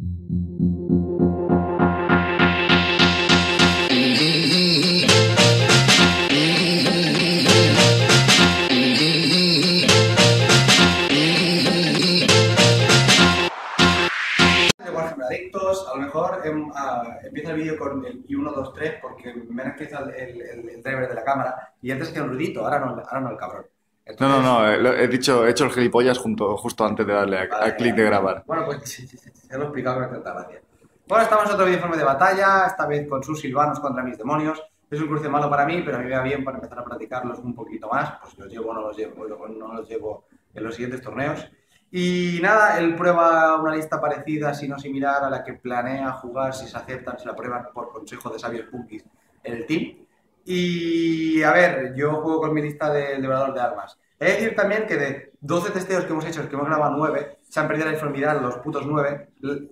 Adictos, a lo mejor empieza el vídeo con el I1, 2, 3 porque me han actualizado el driver de la cámara y antes hacía un ruidito, ahora no el cabrón. Entonces, No, he hecho el gilipollas justo antes de darle al clic de grabar. Bueno, pues sí, se lo he explicado con tanta gracia. Bueno, estamos en otro videoforme de batalla, esta vez con sus silvanos contra mis demonios. Es un cruce malo para mí, pero a mí me va bien para empezar a practicarlos un poquito más, pues si los llevo o no los llevo en los siguientes torneos. Y nada, él prueba una lista parecida, si no similar, a la que planea jugar, si se aceptan, si la prueban por consejo de sabios punkis en el team. Y a ver, yo juego con mi lista del devorador de armas. He de decir también que de 12 testeos que hemos hecho, que hemos grabado 9, se han perdido la informidad los putos 9,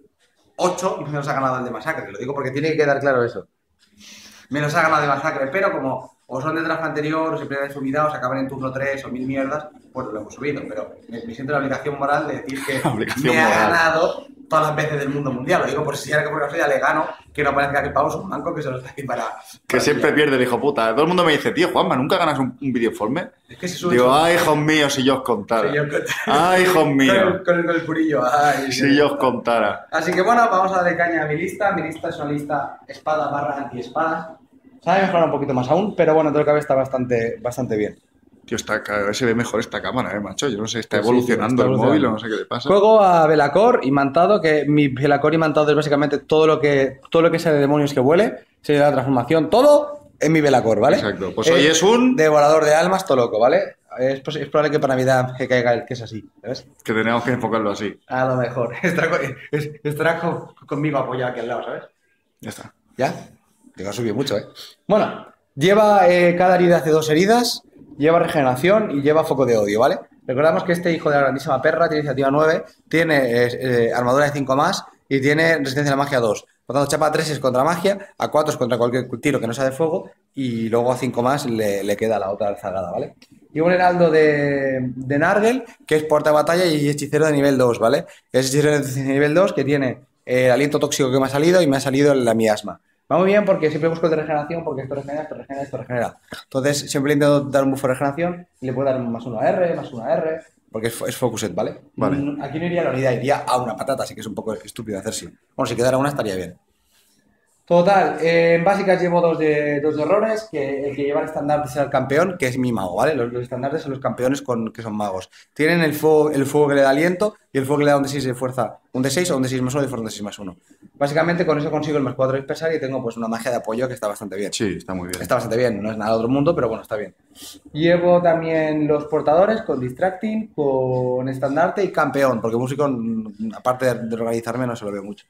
8 y nos ha ganado el de masacre. Lo digo porque tiene que quedar claro eso. Me los ha ganado de masacre, pero como o son de draft anterior, o se pierden informidad, o se acaban en turno 3 o 1000 mierdas, pues lo hemos subido. Pero me siento la obligación moral de decir que me ha ganado todas las veces del mundo mundial. Lo digo por si ahora que por casualidad le gano, que no parezca que el pavo es un manco que se lo está aquí para que siempre pillar. Pierde el hijo puta. Todo el mundo me dice, tío, Juanma, ¿nunca ganas un videoforme? Es que si digo, ay, hijos míos, si yo os contara. Ay, hijos míos. Con el purillo. Ay, si yo os contara. Así que bueno, vamos a darle caña a mi lista. Mi lista es una lista espada / anti-espadas. Sabe mejorar un poquito más aún, pero bueno, todo lo que cabe está bastante bien. Tío, cada vez se ve mejor esta cámara, macho. Yo no sé, está evolucionando el móvil o no sé qué le pasa. Juego a Velacor imantado, que mi Velacor imantado es básicamente todo lo que sea de demonios que vuele, se da la transformación, todo en mi Velacor, ¿vale? Exacto. Pues hoy es un devorador de almas, todo loco, ¿vale? Es probable que para Navidad que caiga el que es así, ¿sabes? Que tenemos que enfocarlo así. A lo mejor. Estará conmigo apoyado aquí al lado, ¿sabes? Ya está. ¿Ya? Te ha subido mucho, ¿eh? Bueno, lleva cada herida hace 2 heridas, lleva regeneración y lleva foco de odio, ¿vale? Recordamos que este hijo de la grandísima perra tiene iniciativa 9, tiene armadura de 5 más y tiene resistencia a la magia 2. Por tanto, chapa 3 es contra magia, a 4 es contra cualquier tiro que no sea de fuego y luego a 5 más le queda la otra zagada, ¿vale? Y un heraldo de Nargel, que es porta de batalla y hechicero de nivel 2, ¿vale? Es hechicero de nivel 2 que tiene el aliento tóxico que me ha salido y me ha salido la miasma. Va muy bien porque siempre busco el de regeneración porque esto regenera. Entonces siempre intento dar un buffo de regeneración y le puedo dar un +1 a R, +1 a R, porque es focused, ¿vale? Aquí no iría a la unidad, iría a una patata, así que es un poco estúpido hacerse. Bueno, si quedara una estaría bien. Total, en básicas llevo dos de errores, que el que lleva el estandarte será el campeón, que es mi mago, ¿vale? Los estandartes son los campeones que son magos. Tienen el fuego que le da aliento y el fuego que le da un D6 de fuerza, un D6 o un D6 más 1 de fuerza, un D6 más 1. Básicamente con eso consigo el +4 dispersar y tengo pues una magia de apoyo que está bastante bien. Sí, está muy bien. Está bastante bien, no es nada de otro mundo, pero bueno, está bien. Llevo también los portadores con Distracting, con estandarte y campeón, porque músico, aparte de organizarme, no se lo veo mucho.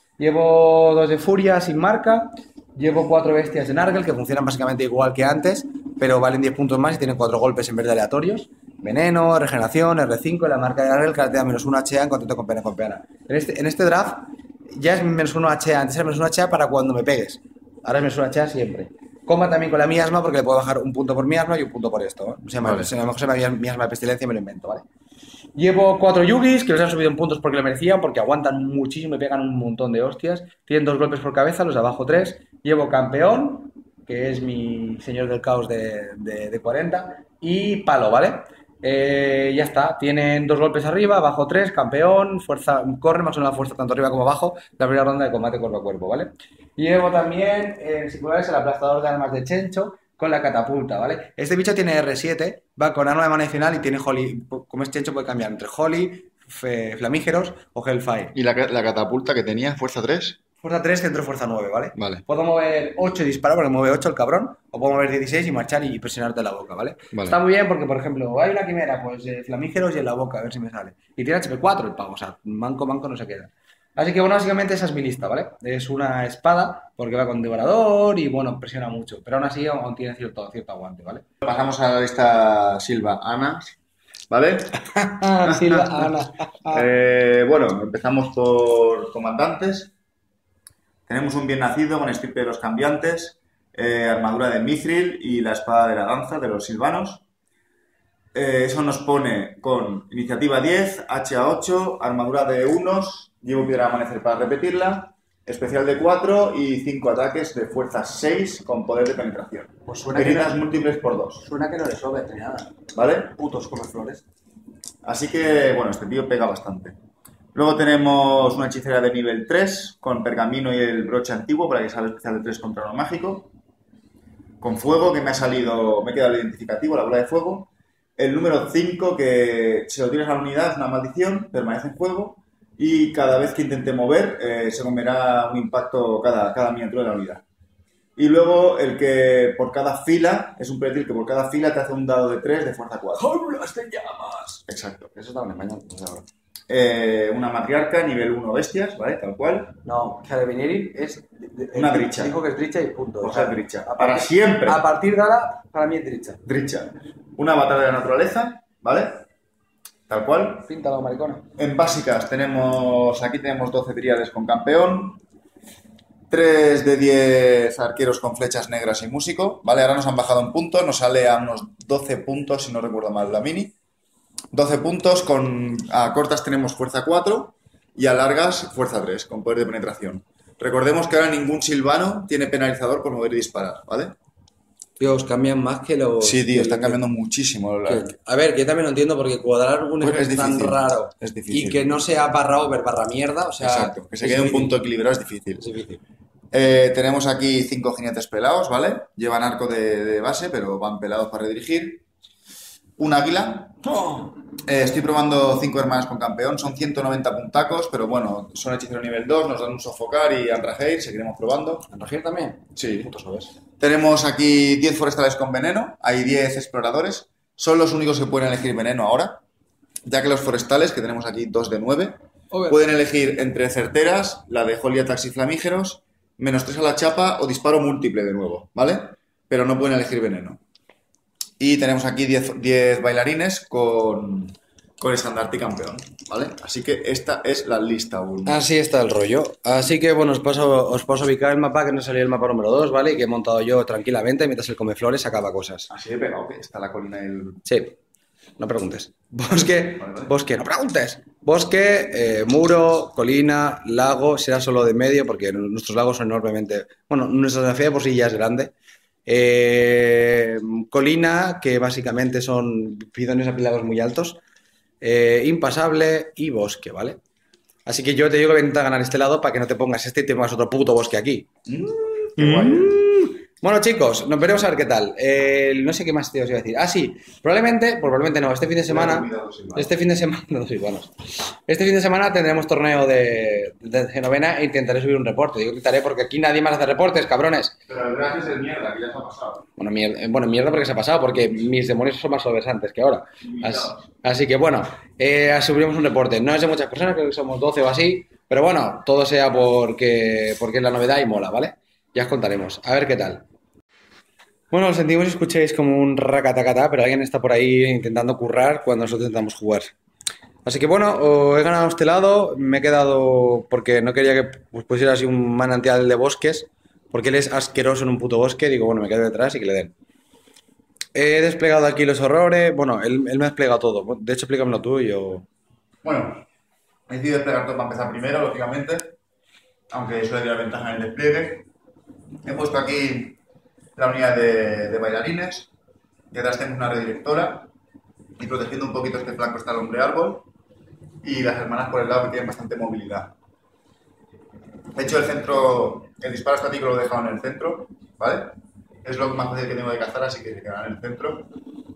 Llevo 2 de furia sin marca, llevo 4 bestias de Nargel que funcionan básicamente igual que antes, pero valen 10 puntos más y tienen 4 golpes en vez de aleatorios. Veneno, regeneración, R5 y la marca de Nargel que te da -1 HA en contacto con pena. En este draft ya es -1 HA, antes era -1 HA para cuando me pegues, ahora es -1 HA siempre. Coma también con la miasma porque le puedo bajar un punto por miasma y un punto por esto, ¿eh? A lo mejor se llama miasma de pestilencia y me lo invento, ¿vale? Llevo 4 yugis que los han subido en puntos porque lo merecían, porque aguantan muchísimo y pegan un montón de hostias. Tienen 2 golpes por cabeza, los de abajo 3. Llevo campeón, que es mi señor del caos de 40. Y palo, ¿vale? Ya está. Tienen 2 golpes arriba, abajo 3, campeón, fuerza, corre más o menos la fuerza tanto arriba como abajo. La primera ronda de combate cuerpo a cuerpo, ¿vale? Llevo también, singulares, el aplastador de armas de Chencho con la catapulta, ¿vale? Este bicho tiene R7, va con arma de mana adicional y tiene Holy. Como es Chencho puede cambiar entre Holy, Flamígeros o Hellfire. ¿Y la catapulta que tenía? ¿Fuerza 3? Fuerza 3, centro fuerza 9, ¿vale? Vale. Puedo mover 8 y disparar porque mueve 8 el cabrón, o puedo mover 16 y marchar y presionarte en la boca, ¿vale? Está muy bien porque, por ejemplo, hay una quimera, pues Flamígeros y en la boca, a ver si me sale. Y tiene HP 4 el pavo, o sea, manco no se queda. Así que bueno, básicamente esa es mi lista, ¿vale? Es una espada, porque va con devorador y bueno, presiona mucho, pero aún así aún tiene cierto aguante, ¿vale? Pasamos a esta Silva Ana, ¿vale? Silva Ana. Bueno, empezamos por comandantes. Tenemos un bien nacido con estirpe de los cambiantes, armadura de Mithril y la espada de la danza de los silvanos. Eso nos pone con iniciativa 10, HA8, armadura de unos, llevo piedra de amanecer para repetirla, especial de 4 y 5 ataques de fuerza 6 con poder de penetración. Pues suena que Heridas no, múltiples por 2, suena que no le sobra ni nada. ¿vale? Putos come flores. Así que, bueno, este tío pega bastante. Luego tenemos una hechicera de nivel 3 con pergamino y el broche antiguo para que salga especial de 3 contra lo mágico. Con fuego, que me ha quedado el identificativo, la bola de fuego. El número 5, que si lo tienes a la unidad es una maldición, permanece en fuego. Y cada vez que intente mover, se comerá un impacto cada miniatura de la unidad. Y luego el que por cada fila, es un proyectil que por cada fila te hace un dado de 3 de fuerza 4. ¡Jaulas de llamas! Exacto. Eso estaba en español, no sé ahora. Una matriarca, nivel 1 bestias, ¿vale? Tal cual. No, Carabinieri es... Una dricha. Dijo que es dricha y punto. O sea, dricha. a Para partir- siempre. A partir de ahora, para mí es dricha. Dricha. Una batalla de la naturaleza, ¿vale? Tal cual. Píntalo, maricona. En básicas aquí tenemos 12 tríades con campeón, 3 de 10 arqueros con flechas negras y músico, ¿vale? Ahora nos han bajado un punto, nos sale a unos 12 puntos, si no recuerdo mal, la mini. 12 puntos, a cortas tenemos fuerza 4 y a largas fuerza 3, con poder de penetración. Recordemos que ahora ningún silvano tiene penalizador por mover y disparar, ¿vale? Dios, cambian más que los... Sí, tío, están cambiando muchísimo. A ver, que yo también lo entiendo porque cuadrar un Pues ejército es tan difícil, raro es difícil. y que no sea barra over, barra mierda, o sea... Exacto, que se es quede un difícil. punto equilibrado es difícil. Es difícil. Tenemos aquí 5 jinetes pelados, ¿vale? Llevan arco de base, pero van pelados para redirigir. Un águila. Estoy probando 5 hermanas con campeón. Son 190 puntacos, pero bueno, son hechiceros nivel 2, nos dan un sofocar y andrageir, seguiremos probando. ¿Anragir también? Sí. Putos sobres. Tenemos aquí 10 forestales con veneno. Hay 10 exploradores. Son los únicos que pueden elegir veneno ahora, ya que los forestales, que tenemos aquí 2 de 9, Over. pueden elegir entre certeras, la de Joliatax y flamígeros, -3 a la chapa o disparo múltiple de nuevo, ¿vale? Pero no pueden elegir veneno. Y tenemos aquí 10 bailarines con estandarte y campeón, ¿vale? Así que esta es la lista 1. Así está el rollo. Así que bueno, os paso a ubicar el mapa, que no salió el mapa número 2, ¿vale? Y que he montado yo tranquilamente mientras el Comeflores sacaba cosas. Así de pegado que está la colina del... Sí, no preguntes. Bosque, Vale, vale. bosque, no preguntes. Bosque, muro, colina, lago, será solo de medio porque nuestros lagos son enormemente... Bueno, nuestra geografía por sí ya es grande. Colina, que básicamente son pidones apilados muy altos. Impasable y bosque, ¿vale? Así que yo te digo que voy a intentar ganar este lado para que no te pongas este y te pongas otro puto bosque aquí. Qué guay, ¿eh? Bueno, chicos, nos veremos a ver qué tal. No sé qué más te os iba a decir. Ah, sí, probablemente no. Este fin de semana, no, sí, bueno. Este fin de semana tendremos torneo de Genovena e intentaré subir un reporte. Digo intentaré porque aquí nadie más hace reportes, cabrones. Pero el drag es el mierda, que ya se ha pasado. Bueno, mierda porque se ha pasado, porque mis demonios son más sobresantes que ahora. Así que bueno, subiremos un reporte. No es de muchas personas, creo que somos 12 o así, pero bueno, todo sea porque es la novedad y mola, ¿vale? Ya os contaremos. A ver qué tal. Bueno, lo sentimos si escuchéis como un racatacata, pero alguien está por ahí intentando currar cuando nosotros intentamos jugar. Así que bueno, he ganado este lado, me he quedado porque no quería que pusiera así un manantial de bosques, porque él es asqueroso en un puto bosque, digo, bueno, me quedo detrás y que le den. He desplegado aquí los horrores, bueno, él me ha desplegado todo, de hecho explícamelo tú y yo... Bueno, he decidido desplegar todo para empezar primero, lógicamente, aunque suele tener ventaja en el despliegue. He puesto aquí la unidad de bailarines, detrás tenemos una redirectora y protegiendo un poquito este flanco está el hombre árbol y las hermanas por el lado que tienen bastante movilidad. De hecho, el disparo estático lo he dejado en el centro, ¿vale? Es lo más fácil que tengo de cazar, así que se quedará en el centro.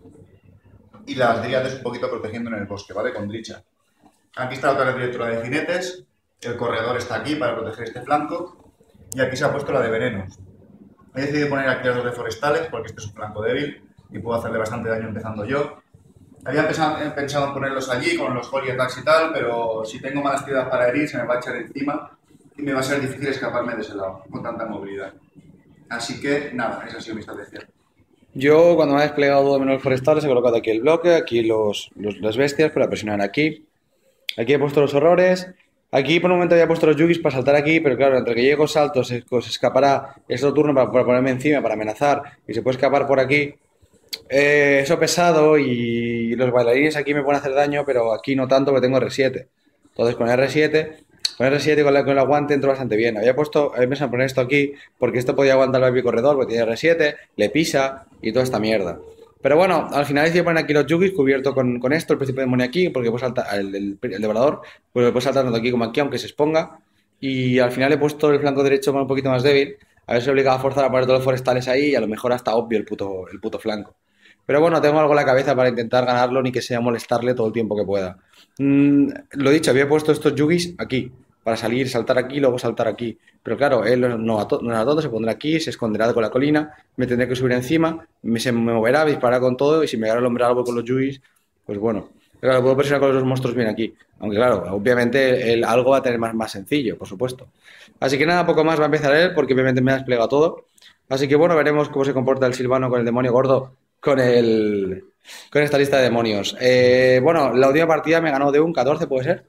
Y las dríades un poquito protegiendo en el bosque, ¿vale? Con dricha. Aquí está la otra redirectora de jinetes, el corredor está aquí para proteger este flanco y aquí se ha puesto la de venenos. He decidido poner aquí las dos de forestales porque este es un flanco débil y puedo hacerle bastante daño empezando yo. Había pensado en ponerlos allí con los Holy Attacks y tal, pero si tengo malas tiradas para herir se me va a echar encima y me va a ser difícil escaparme de ese lado con tanta movilidad. Así que nada, esa ha sido mi estrategia. Yo cuando me he desplegado todo menos los forestales he colocado aquí el bloque, aquí las bestias para presionar aquí. Aquí he puesto los horrores. Aquí por un momento había puesto los yugis para saltar aquí, pero claro, entre que llego salto se escapará este turno para ponerme encima, para amenazar y se puede escapar por aquí. Eso pesado y los bailarines aquí me pueden hacer daño, pero aquí no tanto porque tengo R7. Entonces con R7 y con el aguante entro bastante bien. Había pensado poner esto aquí porque esto podía aguantar el baby corredor porque tiene R7, le pisa y toda esta mierda. Pero bueno, al final decidí poner aquí los yugis cubierto con esto, el principio de demonio aquí, porque puedo saltar el devorador, pues lo puedo saltar tanto aquí como aquí, aunque se exponga. Y al final he puesto el flanco derecho un poquito más débil. A ver si obligaba a forzar a poner todos los forestales ahí y a lo mejor hasta obvio el puto flanco. Pero bueno, tengo algo en la cabeza para intentar ganarlo, ni que sea molestarle todo el tiempo que pueda. Lo dicho, había puesto estos yugis aquí, para salir, saltar aquí, luego saltar aquí. Pero claro, él no a todo, se pondrá aquí, se esconderá con la colina, me tendré que subir encima, se me moverá, disparará con todo, y si me agarra el hombre algo con los yugis, pues bueno. Claro, puedo presionar con los monstruos bien aquí. Aunque claro, obviamente el algo va a tener más sencillo, por supuesto. Así que nada, poco más va a empezar él, porque obviamente me ha desplegado todo. Así que bueno, veremos cómo se comporta el Silvano con el demonio gordo, con esta lista de demonios. Bueno, la última partida me ganó de un 14, ¿puede ser?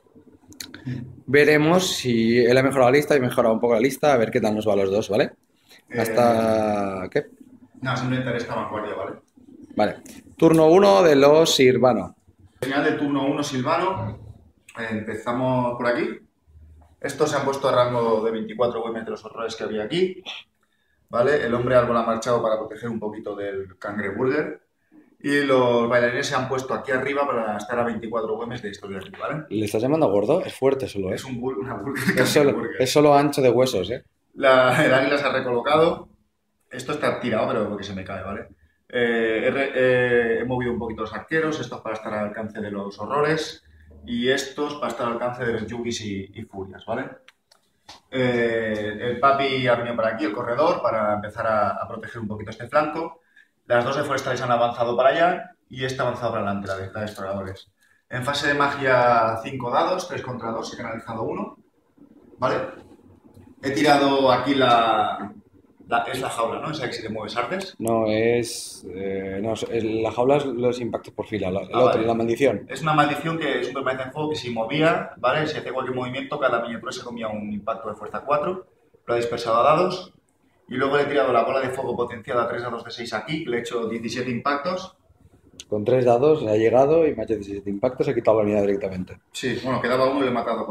Veremos si él ha mejorado la lista y mejorado un poco la lista, a ver qué tal nos va a los dos, ¿vale? Hasta... ¿Qué? No, simplemente eres vanguardia, ¿vale? Vale. Turno 1 de los Silvano. Final del turno 1 Silvano. Empezamos por aquí. Estos se han puesto a rango de 24 WM de los horrores que había aquí. ¿Vale? El hombre algo lo ha marchado para proteger un poquito del cangreburger. Y los bailarines se han puesto aquí arriba para estar a 24 WM de estos de aquí, ¿vale? ¿Le estás llamando gordo? Es fuerte solo, ¿eh? Es una burger Es solo ancho de huesos, ¿eh? El águila se ha recolocado. Esto está tirado, pero porque se me cae, ¿vale? He movido un poquito los arqueros. Estos para estar al alcance de los horrores. Y estos para estar al alcance de los yugis y furias, ¿vale? El papi ha venido para aquí, el corredor, para empezar a proteger un poquito este flanco. Las dos de forestales han avanzado para allá y esta ha avanzado para adelante, la de exploradores. En fase de magia, 5 dados, 3 contra 2, he canalizado 1. ¿Vale? He tirado aquí es la jaula, ¿no? Esa que si te mueves artes. No, la jaula es los impactos por fila, el otro, vale. La maldición. Es una maldición que es un permanente en fuego que si movía, ¿vale? Si hacía cualquier movimiento, cada miniatura se comía un impacto de fuerza 4. Lo ha dispersado a dados. Y luego le he tirado la bola de fuego potenciada a 3 dados de 6 aquí, le he hecho 17 impactos. Con 3 dados ha llegado y me ha hecho 17 impactos, he quitado la unidad directamente. Sí, bueno, quedaba uno y lo he matado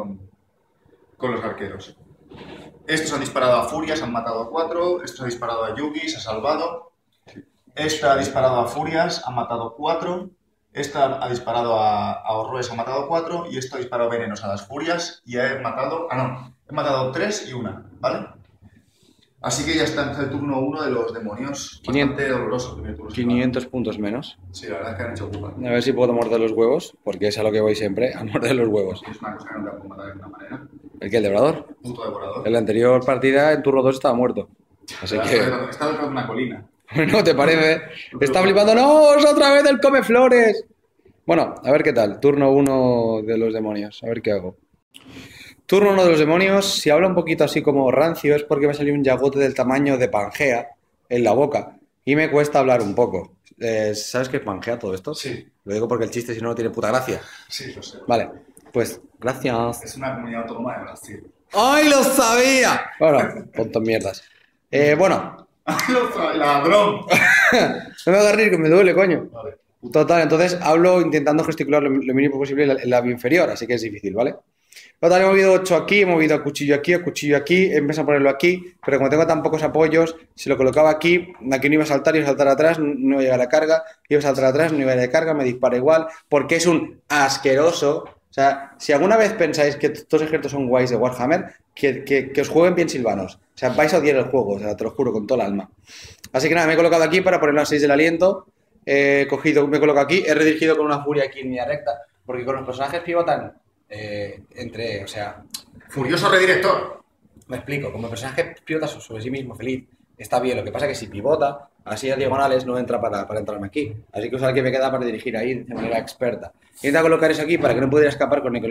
con los arqueros. Estos han disparado a furias, han matado a 4. Estos han disparado a yugis, ha salvado. Esta ha disparado a furias, ha matado 4. Esta ha disparado a horrores, ha matado 4. Y esto ha disparado venenos a las furias y he matado... he matado 3 y 1, ¿vale? Así que ya está en el turno 1 de los demonios. 500, bastante doloroso el primer turno. 500 puntos menos. Sí, la verdad es que han hecho culpa. A ver si puedo morder los huevos, porque es a lo que voy siempre, a morder los huevos. Es una cosa que no te puedo matar de ninguna manera. ¿El qué? ¿El devorador? Puto devorador. En la anterior partida, en turno 2, estaba muerto. Así que... Está detrás de una colina. ¿No te parece? Está flipando. ¡No! ¡Es otra vez el come flores! Bueno, a ver qué tal. Turno 1 de los demonios. A ver qué hago. Turno 1 de los demonios. Si hablo un poquito así como rancio es porque me salió un yagote del tamaño de Pangea en la boca. Y me cuesta hablar un poco. ¿Sabes qué es Pangea todo esto? Sí. Lo digo porque el chiste si no no tiene puta gracia. Sí, lo sé. Vale, pues gracias. Es una comunidad autónoma de Brasil. ¡Ay, lo sabía! Bueno, tontos mierdas. Bueno. ¡Ladrón! No me hagas reír que me duele, coño. Vale. Total, entonces hablo intentando gesticular lo mínimo posible el labio inferior, así que es difícil, ¿vale? Total, he movido 8 aquí, he movido a cuchillo aquí, he empezado a ponerlo aquí, pero como tengo tan pocos apoyos, si lo colocaba aquí no iba a saltar, iba a saltar atrás, no iba a llegar a la carga, iba a saltar atrás, no iba a llegar a la carga, me dispara igual, porque es un asqueroso. O sea, si alguna vez pensáis que estos ejércitos son guays de Warhammer, que os jueguen bien silvanos. O sea, vais a odiar el juego, o sea, te lo juro, con todo el alma. Así que nada, me he colocado aquí para ponerlo a 6 del aliento. Me he colocado aquí, he redirigido con una furia aquí en línea recta, porque con los personajes pivotan o sea... Furioso redirector. Me explico, como el personaje pivota sobre sí mismo, feliz, está bien. Lo que pasa es que si pivota, así a diagonales no entra para entrarme aquí. Así que es el que me queda para dirigir ahí de manera experta. Intenta colocar eso aquí para que no pudiera escapar con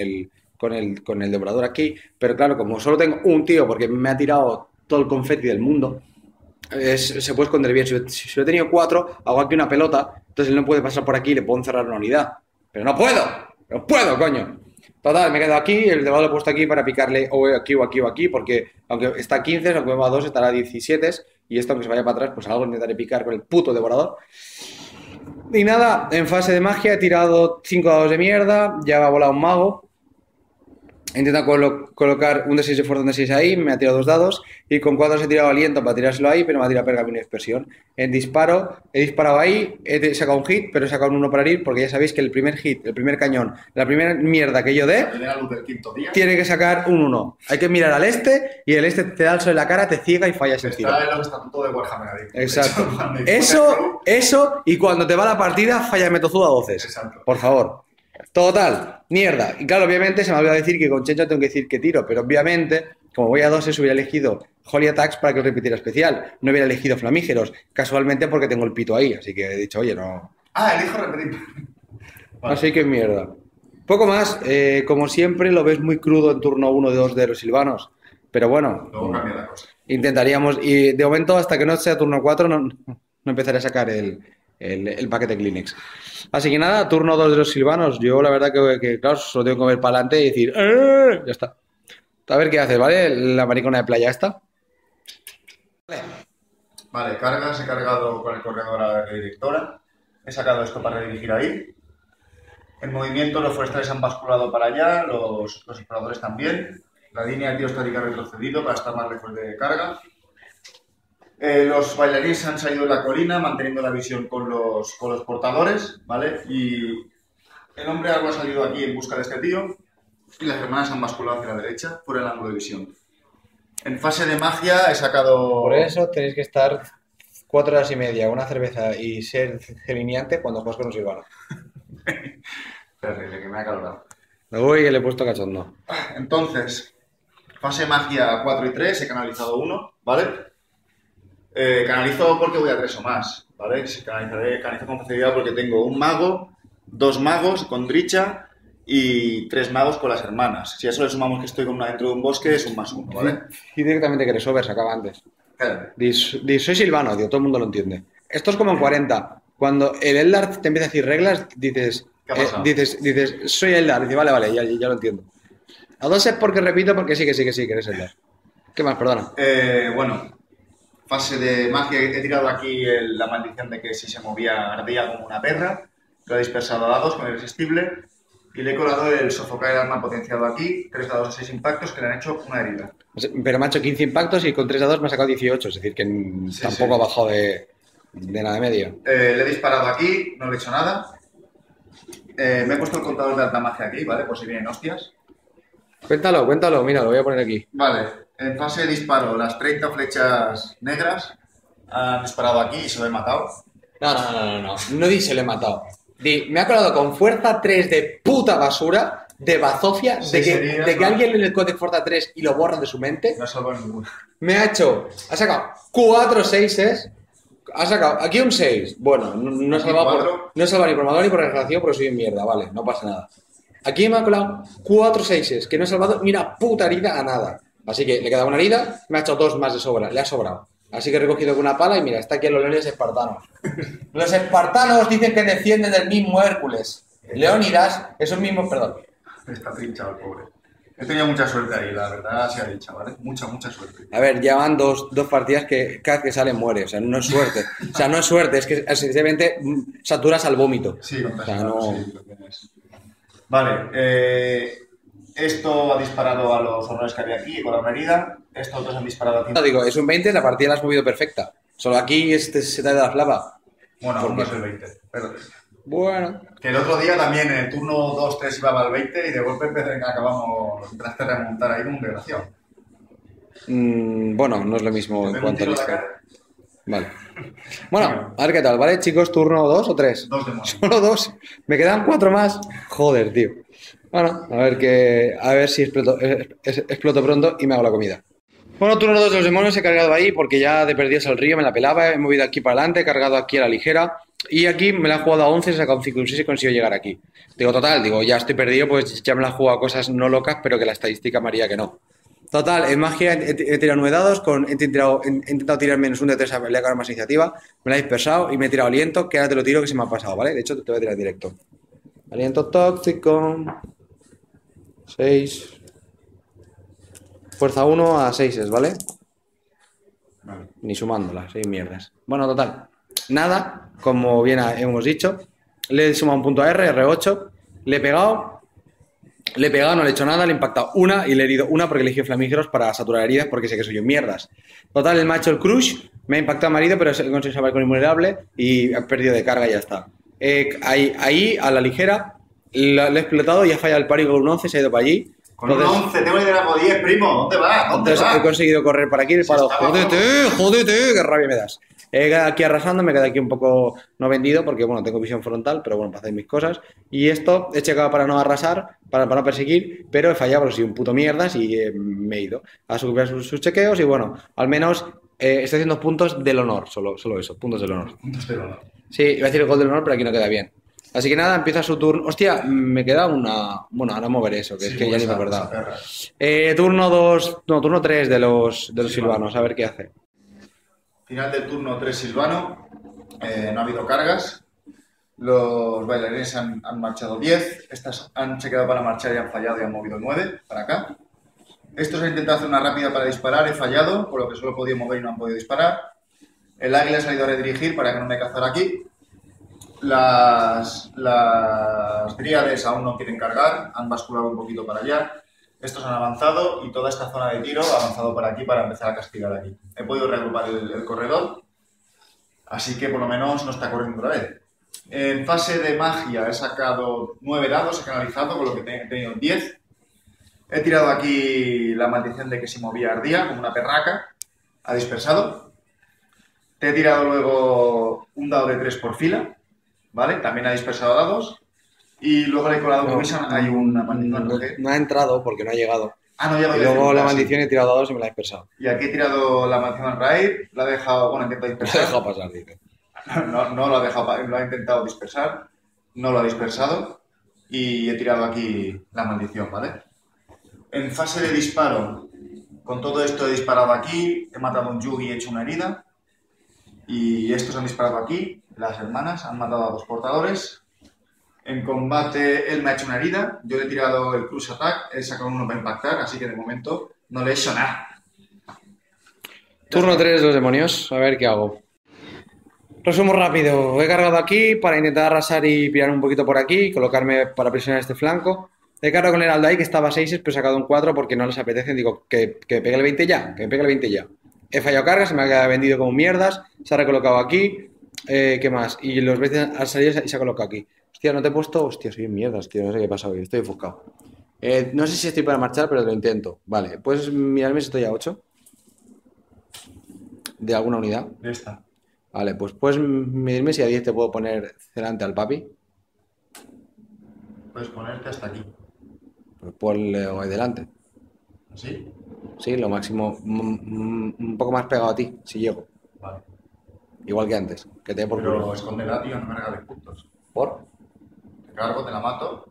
el devorador aquí. Pero claro, como solo tengo un tío, porque me ha tirado todo el confeti del mundo, se puede esconder bien. Si yo he tenido 4, hago aquí una pelota, entonces él no puede pasar por aquí y le puedo encerrar una unidad. Pero no puedo, coño. Total, me quedo aquí, el devorador lo he puesto aquí para picarle o aquí o aquí o aquí, porque aunque está a 15, aunque va a 2 estará a 17 y esto aunque se vaya para atrás, pues algo intentaré picar con el puto devorador. Y nada, en fase de magia he tirado 5 dados de mierda, ya me ha volado un mago. He intentado colocar un D6 de fuerza, un D6 ahí, me ha tirado 2 dados y con 4 he tirado aliento para tirárselo ahí, pero me ha tirado pergamino y dispersión. En disparo, he disparado ahí, he sacado un hit, pero he sacado un 1 para herir porque ya sabéis que el primer hit, el primer cañón, la primera mierda que yo dé, La luz del quinto día. tiene que sacar un 1. Hay que mirar al este y el este te da el sol en la cara, te ciega y fallas el tiro. Está en los estatutos de Warhammer Addict. Exacto. De hecho, Eso, y cuando te va la partida, falla Metozuda 12. Exacto. Por favor. Total, mierda. Y claro, obviamente se me olvidó decir que con Chencha tengo que decir que tiro, pero obviamente, como voy a 2, hubiera elegido Holy Attacks para que lo repitiera especial. No hubiera elegido Flamígeros, casualmente porque tengo el pito ahí, así que he dicho, oye, no. elijo repetir. Vale. Así que mierda. Poco más, como siempre, lo ves muy crudo en turno 1 de 2 de los silvanos. Pero bueno, Luego cambia la cosa. intentaríamos, y de momento, hasta que no sea turno 4, no empezaré a sacar el paquete Kleenex. Así que nada, turno 2 de los silvanos. Yo la verdad que claro, solo tengo que ver para adelante y decir ya está. A ver qué haces, ¿vale? La maricona de playa esta. Vale, cargas, he cargado con el corredor a la redirectora. He sacado esto para redirigir ahí. En movimiento los forestales han basculado para allá, los exploradores también. La línea de tiro estática ha retrocedido para estar más lejos de carga. Los bailarines han salido de la colina manteniendo la visión con los portadores, ¿vale? Y el hombre algo ha salido aquí en busca de este tío y las hermanas han basculado hacia la derecha por el ángulo de visión. En fase de magia he sacado... Por eso tenéis que estar 4 horas y media, una cerveza y ser gelineante cuando juegas con un silvano. Terrible, que me ha calorado. Uy, que le he puesto cachondo. Entonces, fase magia 4 y 3, he canalizado 1, ¿vale? Canalizo porque voy a 3 o más, ¿vale? Canalizo con facilidad porque tengo un mago, 2 magos con Dricha y 3 magos con las hermanas. Si a eso le sumamos que estoy dentro de un bosque, es un +1, ¿vale? Y directamente que eres over, se acaba antes. Soy silvano, tío, todo el mundo lo entiende. Esto es como en 40. Cuando el Eldar te empieza a decir reglas, dices, ¿Qué ha pasado? dices, soy Eldar. Dice, vale, ya lo entiendo. A 2 es porque repito, porque sí, que eres Eldar. ¿Qué más? Perdona. Bueno, fase de magia, he tirado aquí la maldición de que si se movía ardía como una perra. Lo he dispersado a dados con irresistible y le he colado el sofocar el alma potenciado aquí, 3 dados a 6 impactos que le han hecho una herida. Pero me ha hecho 15 impactos y con 3 dados me ha sacado 18, es decir, que tampoco ha bajado de nada de medio. Le he disparado aquí, no le he hecho nada. Me he puesto el contador de alta magia aquí, ¿vale? Por si vienen hostias. Cuéntalo, mira, lo voy a poner aquí. Vale, en fase de disparo, las 30 flechas negras han disparado aquí y se lo he matado. No di se lo he matado. Di, me ha colado con fuerza 3 de puta basura, de bazofia, de que alguien en el Codex Forza 3 y lo borran de su mente. No salvo ninguno. Ha sacado 4 6s. Ha sacado aquí un 6. Bueno, no he salvado ni por maldad ni por relación porque soy un mierda, vale, no pasa nada. Aquí me ha colado 4 6s, que no he salvado ni una puta herida a nada. Así que le queda una herida, me ha hecho 2 más de sobra, le ha sobrado. Así que he recogido con una pala y mira, está aquí en los leones espartanos. Los espartanos dicen que descienden del mismo Hércules. Leónidas, esos mismos, perdón. Está trinchado el pobre. He tenido mucha suerte ahí, la verdad, se ha dicho, ¿vale? Mucha suerte. A ver, ya van dos partidas que cada vez que sale muere, o sea, no es suerte. O sea, no es suerte, es que sencillamente saturas al vómito. Sí, o sea, no... sí, lo tienes. Vale, esto ha disparado a los horrores que había aquí con la herida. Estos otros han disparado aquí. No, digo, es un 20, la partida la has movido perfecta. Solo aquí se te da la flava. Bueno, aún no es el 20. Pero... Bueno. Que el otro día también en el turno 2-3 iba al 20 y de golpe acabamos de remontar ahí con un desgraciado. Bueno, no es lo mismo en cuanto a lista. Vale. Bueno, a ver qué tal, ¿vale, chicos? ¿Turno 2 o 3? 2 demonios. Solo 2. Me quedan 4 más. Joder, tío. Bueno, a ver si exploto pronto y me hago la comida. Bueno, turno 2 de los demonios he cargado ahí porque ya de perdidos al río me la pelaba, he movido aquí para adelante, he cargado aquí a la ligera y aquí me la he jugado a 11, he sacado un 5 y un 6 y consigo llegar aquí. Digo, total, ya estoy perdido, pues ya me la he jugado a cosas no locas, pero que la estadística me haría que no. Total, en magia he tirado 9 dados, he intentado tirar menos un de 3 a le he más iniciativa, me la he dispersado y me he tirado aliento, que ahora te lo tiro que se me ha pasado, ¿vale? De hecho, te voy a tirar directo. Aliento tóxico. 6. Fuerza 1 a 6, ¿vale? Vale. Ni sumándolas, 6 mierdas. Bueno, total. Nada, como bien hemos dicho. Le he sumado un punto a R8. Le he pegado, no le he hecho nada, le he impactado una y le he herido una porque he elegido flamígeros para saturar heridas porque sé que soy un mierdas. Total, el macho, el crush, me ha impactado a marido, pero he conseguido salvar con invulnerable y he perdido de carga y ya está. Ahí, a la ligera, le he explotado y ha fallado el pari con un 11, se ha ido para allí. Con un 11, tengo liderazgo 10, primo. ¿Dónde vas? ¿Dónde Entonces vas? he conseguido correr por aquí, el palo. Jódete, qué rabia me das. He quedado aquí arrasando, me quedado aquí un poco no vendido porque, bueno, tengo visión frontal, pero bueno, para hacer mis cosas. Y esto he checado para no arrasar, para no perseguir, pero he fallado porque soy un puto mierdas y me he ido a superar sus chequeos y, bueno, al menos estoy haciendo puntos del honor, solo eso, puntos del honor. Puntos del honor. Sí, iba a decir el gol del honor, pero aquí no queda bien. Así que nada, empieza su turno. Hostia, me queda una... Bueno, ahora moveré eso, que sí, es que ya ni me acordaba. Turno 2... No, turno 3 de los silvanos, a ver qué hace. Final del turno 3 silvano. No ha habido cargas. Los bailarines han marchado 10. Estas se quedado para marchar y han fallado y han movido 9 para acá. Estos han intentado hacer una rápida para disparar, he fallado, por lo que solo he podido mover y no han podido disparar. El águila ha salido a redirigir para que no me cazara aquí. Las dríades aún no quieren cargar, han basculado un poquito para allá. Estos han avanzado y toda esta zona de tiro ha avanzado para aquí para empezar a castigar aquí. He podido reagrupar el corredor, así que por lo menos no está corriendo otra vez. En fase de magia he sacado 9 dados, he canalizado, con lo que he tenido 10. He tirado aquí la maldición de que si movía ardía, como una perraca. Ha dispersado. Te he tirado luego un dado de 3 por fila. ¿Vale? También ha dispersado dados. Y luego le he colado con hay una maldición. No ha entrado porque no ha llegado. No ha llegado. Y luego la maldición he tirado dados y me la he dispersado. Y aquí he tirado la maldición Raid. La he dejado, bueno, he intentado dispersar. La he dejado pasar, dice. No lo ha dejado, lo ha intentado dispersar. No lo ha dispersado. Y he tirado aquí la maldición, ¿vale? En fase de disparo, con todo esto he disparado aquí. He matado a un Yugi y he hecho una herida. Y estos han disparado aquí. Las hermanas han matado a 2 portadores. En combate él me ha hecho una herida. Yo le he tirado el cruise attack. He sacado uno para impactar, así que de momento no le he hecho nada. Turno 3 de los demonios. A ver qué hago. Resumo rápido. He cargado aquí para intentar arrasar y pillar un poquito por aquí. Colocarme para presionar este flanco. He cargado con el Heraldo ahí que estaba a 6, pero he sacado un 4 porque no les apetece. Digo, que pegue el 20 ya. Que me pegue el 20 ya. He fallado cargas, se me ha quedado vendido como mierdas. Se ha recolocado aquí. ¿Qué más? Y los veces han salido y se ha colocado aquí. Hostia, no te he puesto... Hostia, soy mierdas, tío. No sé qué pasa hoy. Estoy enfocado. No sé si estoy para marchar, pero lo intento. Vale, ¿puedes mirarme si estoy a 8? ¿De alguna unidad? De esta. Vale, pues puedes medirme si a 10 te puedo poner delante al papi. Puedes ponerte hasta aquí. Pues ponle ahí delante. ¿Así? Sí, lo máximo. Un poco más pegado a ti, si llego. Vale. Igual que antes. Que te dé por Pero culo. escóndela, tío, no me regales puntos. ¿Por? Te cargo, te la mato.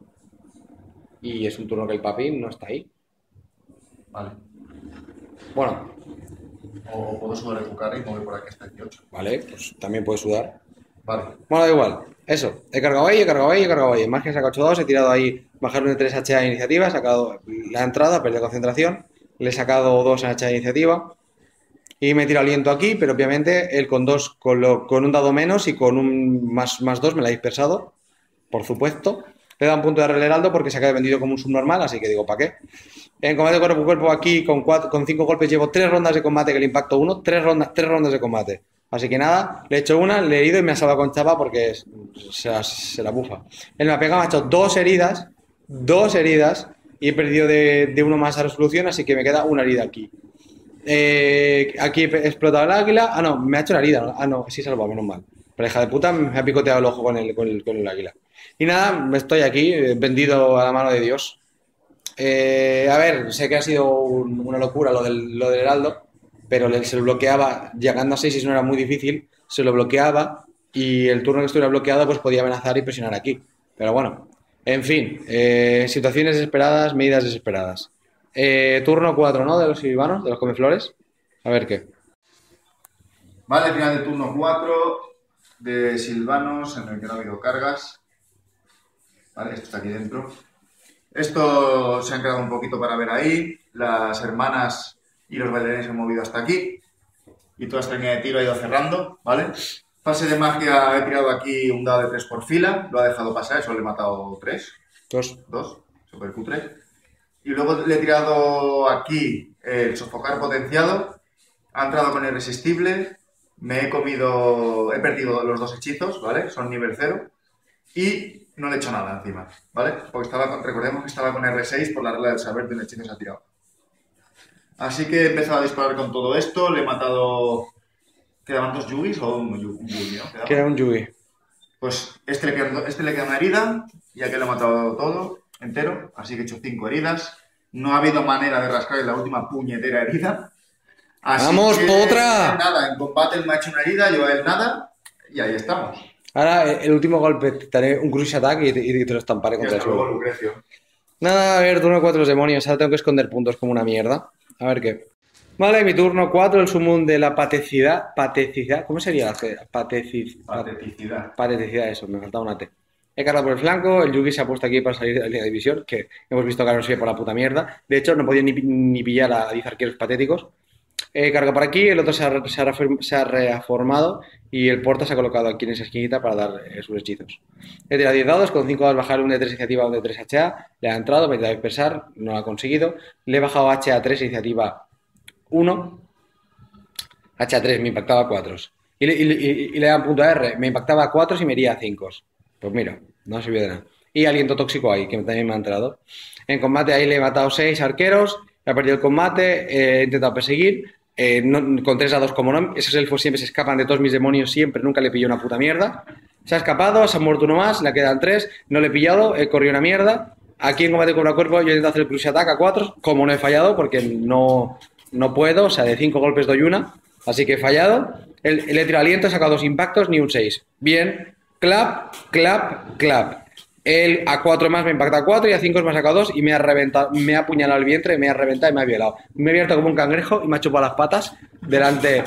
Y es un turno que el papi no está ahí. Vale. Bueno. O puedo sudar tu cara y mover por aquí hasta el 18. Vale, pues también puedes sudar. Vale. Bueno, da igual. Eso. He cargado ahí, he cargado ahí, he cargado ahí. En magia he sacado 8 dados, he tirado ahí bajar un de 3 HA de iniciativa, he sacado la entrada, he perdido concentración. Le he sacado 2 HA de iniciativa. Y me he tirado aliento aquí, pero obviamente él con 2, con un dado menos y con un más 2 me la ha dispersado. Por supuesto. Le he dado un punto de R al Heraldo porque se ha quedado vendido como un subnormal, así que digo, ¿para qué? En combate cuerpo a cuerpo aquí con 5 golpes llevo 3 rondas de combate que le impacto 1, 3 rondas de combate. Así que nada, le he hecho una, le he herido y me ha salvado con chapa porque se la bufa. Él me ha pegado, me ha hecho 2 heridas y he perdido de uno más a resolución, así que me queda una herida aquí. Aquí he explotado el águila. No, me ha hecho una herida. No, sí salvado, menos mal. Pero hija de puta me ha picoteado el ojo con el águila. Y nada, estoy aquí, vendido a la mano de Dios. A ver, sé que ha sido una locura lo del Heraldo, pero se lo bloqueaba, llegando a 6 y no era muy difícil, se lo bloqueaba y el turno que estuviera bloqueado pues podía amenazar y presionar aquí. Pero bueno, en fin, situaciones desesperadas, medidas desesperadas. Turno 4, ¿no? De los silvanos, de los comeflores. A ver qué. Vale, final del turno 4 de silvanos en el que no ha habido cargas. Vale, esto está aquí dentro. Esto se han quedado un poquito para ver ahí. Las hermanas y los bailarines se han movido hasta aquí. y toda esta línea de tiro ha ido cerrando, ¿vale? Fase de magia, he tirado aquí un dado de 3 por fila, lo ha dejado pasar, eso le he matado 3. 2, super cutre. Y luego le he tirado aquí el sofocar potenciado, ha entrado con irresistible, he perdido los 2 hechizos, ¿vale? Son nivel 0. Y no le he hecho nada encima, ¿vale? Porque recordemos que estaba con R6 por la regla del saber de un hechizo se ha tirado. Así que he empezado a disparar con todo esto, le he matado... ¿Quedaban 2 Yugis o un Yugi, no? Queda un Yugi. Pues este le queda una herida, y aquel le he matado todo, entero, así que he hecho 5 heridas. No ha habido manera de rascar la última puñetera herida. Así ¡Vamos, que, potra! Nada, en combate él me ha hecho una herida, yo a él nada, y ahí estamos. Ahora, el último golpe, te haré un crush attack y te lo estamparé Y contra el hasta luego, suelo. Lucrecio. Nada, a ver, turno 4 los demonios. Ahora tengo que esconder puntos como una mierda. A ver qué. Vale, mi turno 4, el summon de la pateticidad. Pateticidad, ¿cómo sería la G? Pateticidad. Pateticidad, eso, me faltaba una T. He cargado por el flanco, el Yugi se ha puesto aquí para salir de la línea de división, que hemos visto que no sirve por la puta mierda. De hecho, no he podido ni pillar a 10 arqueros patéticos. He cargado por aquí, el otro se ha reformado y el porta se ha colocado aquí en esa esquinita para dar sus hechizos. He tirado 10 dados, con 5 dados bajar un de 3 iniciativa, un de 3 HA, le ha entrado, me he intentado dispersar, no lo ha conseguido. Le he bajado HA 3 iniciativa 1, HA3 me impactaba 4 y le dan punto R, me impactaba 4 y me iría a 5. Pues mira, no ha servido de nada. Y aliento tóxico ahí, que también me ha entrado. En combate ahí le he matado 6 arqueros, he perdido el combate, he intentado perseguir, con 3 dados como no, esos elfos siempre se escapan de todos mis demonios, siempre, nunca le pilló una puta mierda. Se ha escapado, se ha muerto uno más, le quedan 3, no le he pillado, he corrido una mierda. Aquí en combate contra cuerpo yo he intentado hacer el crush attack a 4, como no he fallado, porque no puedo, o sea, de 5 golpes doy una, así que he fallado. Le he tirado aliento, he sacado 2 impactos, ni un 6. Bien, clap, clap, clap. Él a 4 más me impacta 4 y a 5 me ha sacado 2 y me ha reventado, me ha apuñalado el vientre, me ha reventado y me ha violado. Me he abierto como un cangrejo y me ha chupado las patas delante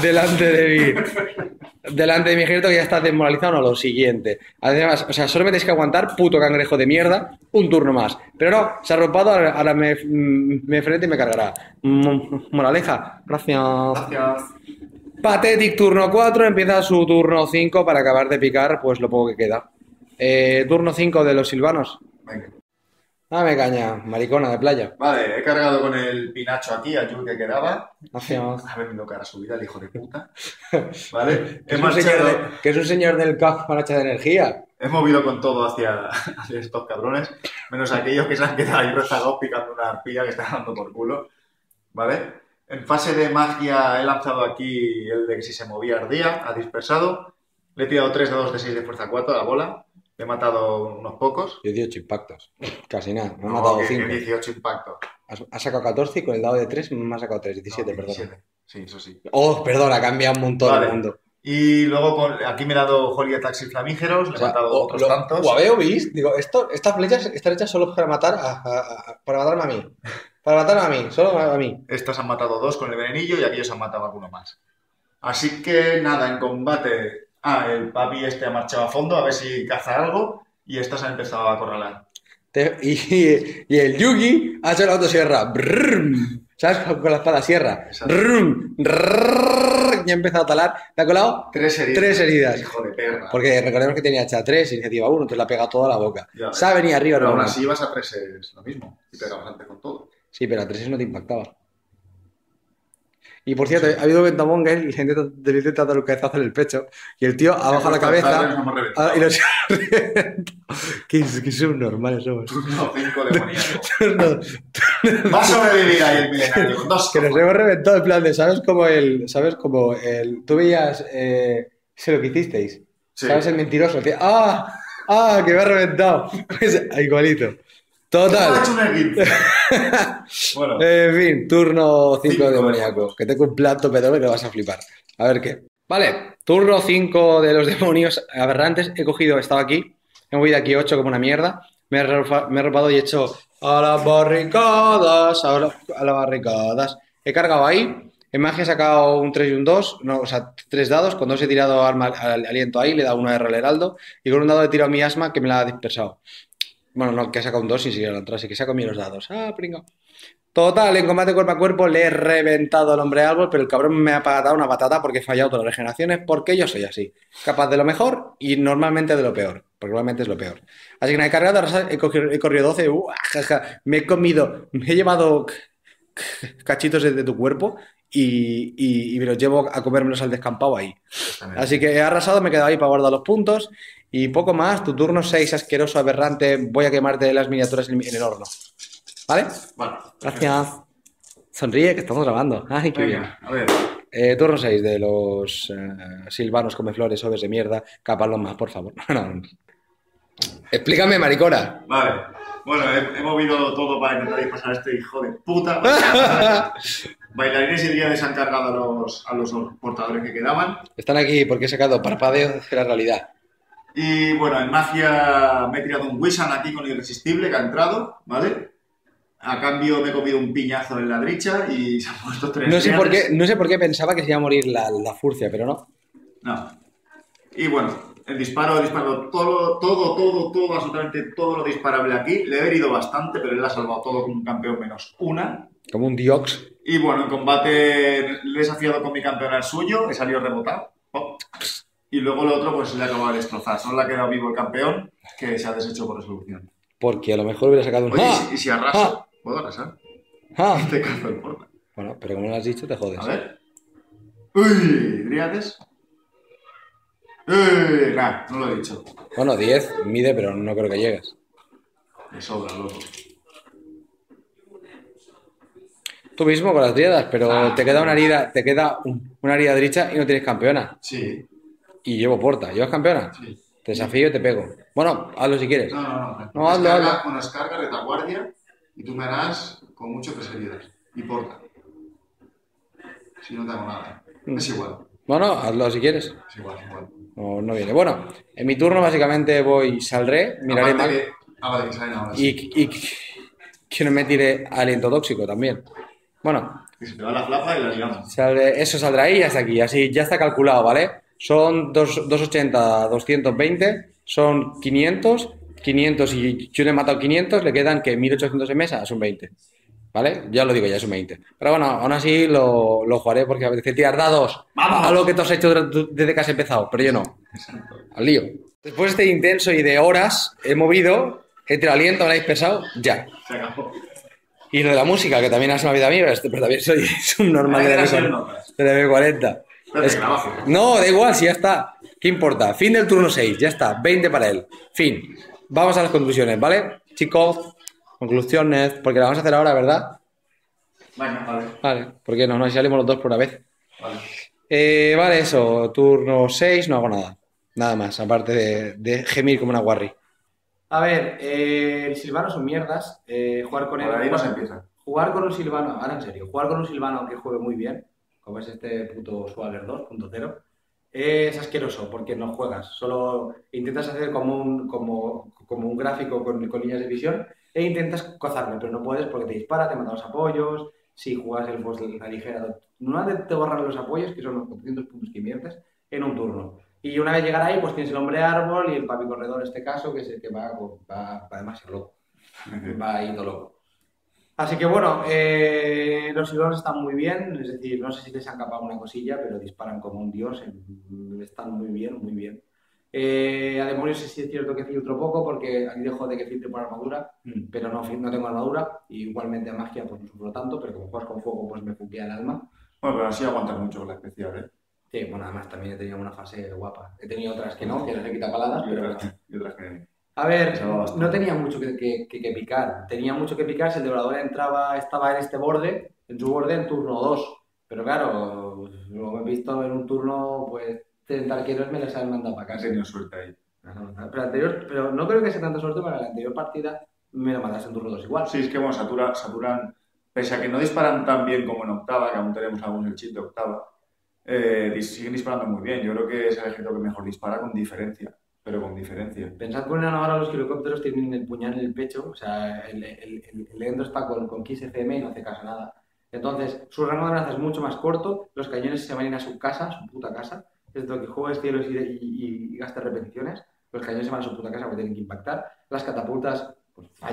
de mi ejército que ya está desmoralizado. No, lo siguiente. Además, o sea, solo me tenéis que aguantar, puto cangrejo de mierda, un turno más. Pero no, se ha arropado, ahora me frente y me cargará. Moraleja, gracias. Gracias. Pathetic turno 4, empieza su turno 5 para acabar de picar pues lo poco que queda. Turno 5 de los silvanos. Venga. Dame caña, maricona de playa. Vale, he cargado con el pinacho aquí, a Yul que quedaba. Gracias. Ha venido cara subida el hijo de puta. Vale, Que es un señor del caos con hacha de energía. he movido con todo hacia estos cabrones, menos aquellos que se han quedado ahí rezagados picando una arpilla que está dando por culo. Vale, en fase de magia he lanzado aquí el de que si se movía ardía, ha dispersado. Le he tirado 3 dados de 6 de fuerza 4 a la bola. Le he matado unos pocos. 18 impactos. Casi nada. Me ha No, matado que 5. 18 impactos. Ha sacado 14 y con el dado de 3 me ha sacado 3. 17, No, perdón. 17. Sí, eso sí. Oh, perdón, ha cambiado un montón Vale. el mundo. Y luego aquí me he dado Holy Attacks y Flamígeros, le he matado otros tantos. ¿Lo habéis visto? Digo, estas flechas están hechas solo para matar para matarme a mí. Para matarme a mí, solo a mí. Estos han matado 2 con el venenillo y aquellos han matado alguno más. Así que nada, en combate. El papi este ha marchado a fondo a ver si caza algo y estos han empezado a acorralar. Y el Yugi ha hecho la autosierra. Brrrm. ¿Sabes? Con la espada sierra. Brrrm. Brrrr. Y ha empezado a talar. Le ha colado 3 heridas. 3 heridas. Hijo de perra. Porque recordemos que tenía hacha 3, iniciativa 1, entonces la ha pegado toda la boca. Ya ves. Se ha venido arriba. Pero aún normal. así ibas a 3 es lo mismo. Y pegabas antes con todo. Sí, pero a 3 no te impactaba. Y por cierto, ha habido un Ventamonger y le intenta dar un cabezazo en el pecho. Y el tío ha bajado la cabeza. Y los ha reventado. Qué subnormales somos. No, 5 demoníacos. No, Va a sobrevivir ahí el milenario con 2 que nos hemos reventado en plan de, ¿sabes como tú veías, sé lo que hicisteis? Sí. ¿Sabes el mentiroso? Que, que me ha reventado. Pues igualito. Total. Ha hecho un esguince. Bueno. En fin, turno 5 Cinco de demoníaco. Que tengo un plato pedorro que vas a flipar. A ver qué. Vale, turno 5 de los demonios aberrantes. Estaba aquí. He movido aquí 8 como una mierda. Me he robado y he hecho a las barricadas. A las barricadas. He cargado ahí. En magia he sacado un 3 y un 2. No, o sea, 3 dados. Con 2 he tirado aliento ahí. Le he dado una R al heraldo. Y con un dado he tirado mi asma que me la ha dispersado. Bueno, no, que ha sacado un 2 sin siquiera la otra, así que saco bien los dados. Pringa. Total, en combate cuerpo a cuerpo le he reventado al hombre árbol, pero el cabrón me ha dado una patata porque he fallado todas las regeneraciones, porque yo soy así. Capaz de lo mejor y normalmente de lo peor, porque normalmente es lo peor. Así que me he cargado, he corrido 12, jaja, me he comido, me he llevado cachitos de tu cuerpo y me los llevo a comérmelos al descampado ahí. Así que he arrasado, me he quedado ahí para guardar los puntos y poco más. Tu turno 6, asqueroso, aberrante, voy a quemarte las miniaturas en el horno. ¿Vale? Vale. Gracias. Sonríe que estamos grabando. Ay, qué Venga, a ver. bien. Turno 6 de los silvanos comeflores, oves de mierda. Caparlos más, por favor. No. Explícame, maricona. Vale. Bueno, he movido todo para intentar pasar a este hijo de puta. Bailarines y Dríades han cargado a los portadores que quedaban. Están aquí porque he sacado parpadeo de la realidad. Y bueno, en magia me he tirado un Wishan aquí con Irresistible que ha entrado, ¿vale? A cambio me he comido un piñazo en la derecha y se han puesto 3 No sé Dríades. por qué pensaba que se iba a morir la furcia, pero no. No. Y bueno, el disparo, todo, absolutamente todo lo disparable aquí. Le he herido bastante, pero él ha salvado todo con un campeón menos una. Como un diox. Y bueno, en combate le he desafiado con mi campeón al suyo, he salido rebotado. Oh. Y luego lo otro, pues le ha acabado de destrozar. Solo le ha quedado vivo el campeón, que se ha deshecho por resolución. Porque a lo mejor hubiera sacado un... Oye, ¡Ah! ¿y si arraso? ¿Puedo arrasar? ¡Ah! Te cazo el porta. Bueno, pero como no lo has dicho, te jodes. A ver. ¡Uy! ¿Dríades? Nah, no lo he dicho. Bueno, 10 mide, pero no creo que llegues. Me sobra, loco. Tú mismo con las dríadas, pero te queda una herida derecha y no tienes campeona. Sí. Y llevo porta. ¿Llevas campeona? Sí. Te desafío y te pego. Bueno, hazlo si quieres. No. No, hazlo. Bueno, descarga, retaguardia y tú me harás con mucho 3 heridas. Y porta. Si no te hago nada. Es igual. Bueno, hazlo si quieres. Es igual. No viene. Bueno, en mi turno básicamente saldré, miraré Aparte mal. Vale, que salen ahora. Sí. Y que no me tire aliento tóxico también. Bueno, Que se te va la flapa y la liamos. eso saldrá ahí y hasta aquí. Así ya está calculado, ¿vale? Son 280, 220, son 500 y yo le he matado 500, le quedan que 1800 en mesa, es un 20. ¿Vale? Ya lo digo, ya es un 20. Pero bueno, aún así lo jugaré porque a veces tirar dados. ¡Vamos! A lo que tú has hecho desde que has empezado, pero yo no. Exacto. Al lío. Después de este intenso y de horas, he movido, entre aliento, me habéis pesado, ya. Se acabó. Y lo de la música, que también ha sido vida mía, pero también soy un normal de la 40. No, da igual, si ya está. ¿Qué importa? Fin del turno 6, ya está. 20 para él. Fin. Vamos a las conclusiones, ¿vale? Chicos, conclusiones, porque la vamos a hacer ahora, ¿verdad? Vale. Vale, porque no, si salimos los dos por una vez. Vale. Vale, eso, turno 6, no hago nada. Nada más, aparte de gemir como una guarri. A ver, el silvano son mierdas. Jugar con él. Por ahí no se empieza. Jugar con un silvano, ahora en serio, jugar con un silvano que juegue muy bien, como es este puto Swagger 2.0, es asqueroso porque no juegas. Solo intentas hacer como un gráfico con líneas de visión e intentas cazarlo, pero no puedes porque te dispara, te mata los apoyos. Si juegas el boss de la ligera, normalmente te borran los apoyos, que son los 400 puntos que inviertes, en un turno. Y una vez llegar ahí, pues tienes el hombre árbol y el papi corredor en este caso, que es el que va demasiado loco. Va yendo loco. Así que bueno, los silbanos están muy bien, es decir, no sé si les han capado una cosilla, pero disparan como un dios, están muy bien, muy bien. A demonios sí es cierto que filtro poco porque aquí dejo de que filtre por armadura, pero no tengo armadura, y igualmente a magia pues no sufro tanto, pero como juegas con fuego pues me fuquea el alma. Bueno, pero así aguantas mucho con la especial, ¿eh? Sí, bueno, además también he tenido una fase guapa. He tenido otras que no, que les he quitado paladas, pero... Y otras que... A ver, no tenía mucho que picar. Tenía mucho que picar si el devorador estaba en este borde, en su borde en turno 2. Pero claro, lo he visto en un turno, pues 30 arqueros me les han mandado para Has casa. tenido suerte ahí. Pero no creo que sea tanta suerte para la anterior partida me lo mandas en turno 2 igual. Sí, es que bueno, saturan, pese a que no disparan tan bien como en octava, que aún tenemos algún el chip de octava, siguen disparando muy bien. Yo creo que es el ejército que mejor dispara con diferencia. Pero con diferencia. Pensad que ahora los helicópteros tienen el puñal en el pecho, o sea, el Leandro está con 15 FM y no hace caso a nada. Entonces, su rango de amenaza es mucho más corto, los cañones se van a ir a su casa, su puta casa, es lo que juegues cielos y gastes repeticiones, los cañones se van a su puta casa porque tienen que impactar, las catapultas pues fallan,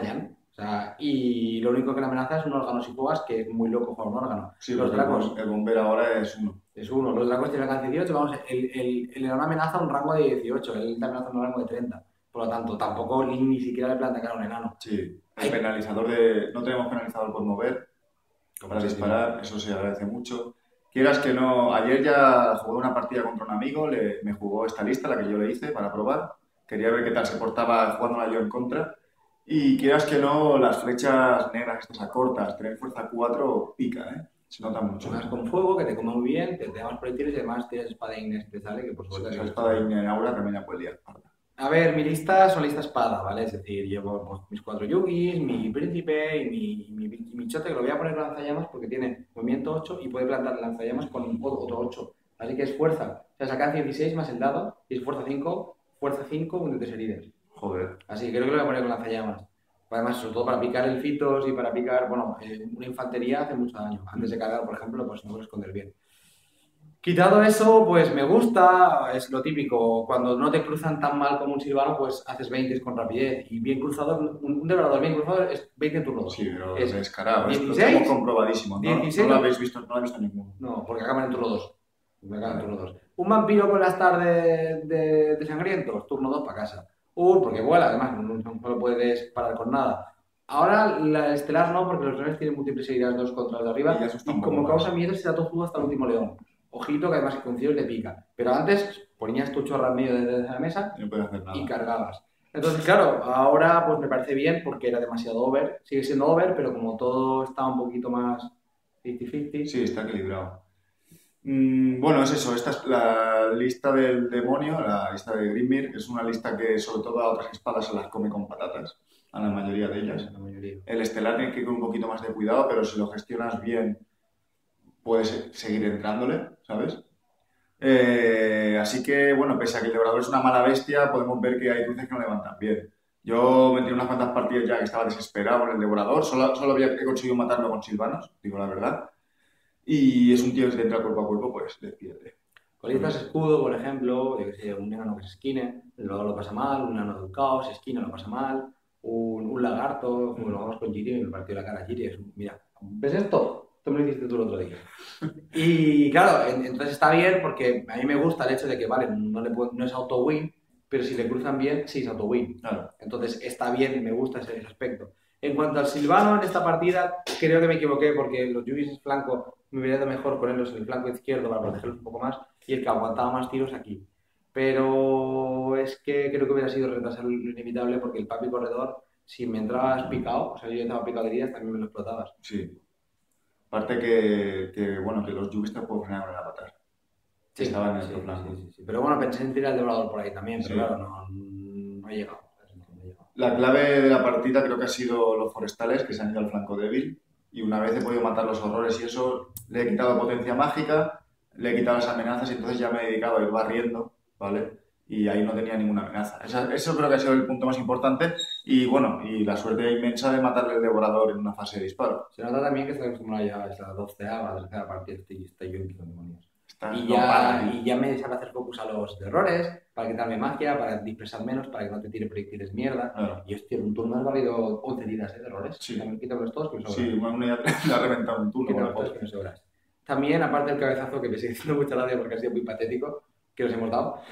O sea, y lo único que le amenaza es un órgano si juegas, que es muy loco jugar un órgano. Sí, Los porque dragos el bombero ahora es uno. es uno, los dragos tienen alcance 18, vamos, el enano amenaza un rango de 18, él te amenaza un rango de 30. Por lo tanto, tampoco ni siquiera le planta cara a un enano. Sí, el Hay- penalizador de... No tenemos penalizador por mover para disparar, eso se agradece mucho. Quieras que no, ayer ya jugué una partida contra un amigo, me jugó esta lista, la que yo le hice para probar. Quería ver qué tal se portaba jugándola yo en contra. Y quieras que no, las flechas negras estas a cortas, tener fuerza 4 pica, ¿eh? Se nota mucho. Más con fuego, que te coma muy bien, te da más proyectiles y además tienes espada Ignis que te sale, que por Sí, suerte... esa espada en aura también la puede liar. A ver, mi lista son lista espada, ¿vale? Es decir, llevo pues, mis 4 yugis, mi príncipe y mi chote, que lo voy a poner lanzallamas porque tiene movimiento 8 y puede plantar lanzallamas con otro 8. Así que es fuerza. O sea, sacar 16 más el dado y es fuerza 5, un de 3 heridas. Joder. Así que creo que lo voy a poner con lanzallamas. Además, sobre todo para picar elfitos y para picar, bueno, una infantería hace mucho daño. Antes de cargar, por ejemplo, pues no puedo esconder bien. Quitado eso, pues me gusta, es lo típico, cuando no te cruzan tan mal como un silvano, pues haces 20 con rapidez y bien cruzado, un devorador bien cruzado es 20 en turno 2. Sí, pero Es descarado, esto lo 16, tenemos comprobadísimo, ¿no? 16, No lo habéis visto, no lo he visto ninguno. no, porque acaban en turno 2. Acaban en turno 2. Un vampiro con las tardes de sangrientos, turno 2 para casa. Porque vuela, además, no lo puedes parar con nada. Ahora la estelar no, porque los leones tienen múltiples heridas 2 contra los de arriba Y eso está y un poco como mal. causa miedo se da todo juego hasta el último león. Ojito que además con te pica. Pero antes ponías tu chorra en medio de la mesa Y no puedes hacer nada. y cargabas. Entonces, claro, ahora pues me parece bien porque era demasiado over. Sigue siendo over, pero como todo está un poquito más 50-50. Sí, está equilibrado. Bueno, es eso, esta es la lista del demonio, la lista de Grimir, es una lista que sobre todo a otras espadas se las come con patatas, a la mayoría de ellas. La mayoría. El estelar tiene que ir con un poquito más de cuidado, pero si lo gestionas bien, puedes seguir entrándole, ¿sabes? Así que, bueno, pese a que el devorador es una mala bestia, podemos ver que hay cruces que no levantan bien. Yo me tiré unas cuantas partidas ya que estaba desesperado con el devorador, solo he conseguido matarlo con silvanos, digo la verdad. Y es un tío que si entra cuerpo a cuerpo, pues le pierde. Colistas escudo, por ejemplo, yo que sé, un enano que se esquine, el devorador lo pasa mal, un enano del caos, se esquina, lo pasa mal, un lagarto, como lo vamos con Giri, me partió la cara a Giri, mira, ¿ves esto? Esto me lo hiciste tú el otro día. Y claro, entonces está bien porque a mí me gusta el hecho de que, vale, no es auto-win, pero si le cruzan bien, sí es auto-win. Claro. Entonces está bien, me gusta ese aspecto. En cuanto al silvano, en esta partida, creo que me equivoqué porque los yugis en flanco me hubiera ido mejor ponerlos en el flanco izquierdo para protegerlos un poco más y el que aguantaba más tiros aquí. Pero es que creo que hubiera sido retrasar lo inevitable porque el papi corredor, si me entrabas picado, o sea, yo estaba picado de heridas, también me lo explotabas. Sí. Aparte bueno, que los yugis te pueden frenar con la patada. Sí, Estaban en sí, el flanco. sí. Pero bueno, pensé en tirar el devorador por ahí también, pero Sí. claro, no he llegado. No he llegado. La clave de la partida creo que ha sido los forestales que se han ido al flanco débil y una vez he podido matar los horrores y eso, le he quitado potencia mágica, le he quitado las amenazas y entonces ya me he dedicado a ir barriendo, ¿vale? Y ahí no tenía ninguna amenaza. Eso creo que ha sido el punto más importante y bueno, y la suerte inmensa de matarle el devorador en una fase de disparo. Se nota también que está acostumbrado ya a la 12ª, la 13ª partida, estoy yo en con demonios. Está Y no para, ¿eh? ya me sabe hacer focus a los errores, para quitarme magia, para dispersar menos, para que no te tire proyectiles mierda. Claro. Y hostia, en un turno has valido 11 heridas de errores. Sí. También quítamelos todos que me sobran. Sí, una unidad le ha reventado un turno. Quítamelos todos que me sobran. También, aparte del cabezazo, que me sigue haciendo mucha gracia porque ha sido muy patético, que nos hemos dado.